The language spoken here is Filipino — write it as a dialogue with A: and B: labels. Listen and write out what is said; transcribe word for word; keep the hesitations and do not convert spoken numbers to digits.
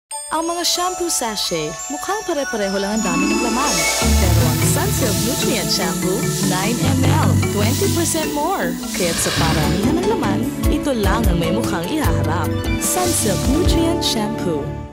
A: Ang mga shampoo sachet, mukhang pare-pareho lang ang dami ng laman. Pero ang Sunsilk Nutrient Shampoo, nine milliliters, twenty percent more. Kaya't sa paramihan ng laman, ito lang ang may mukhang ihaharap. Sunsilk Nutrient Shampoo.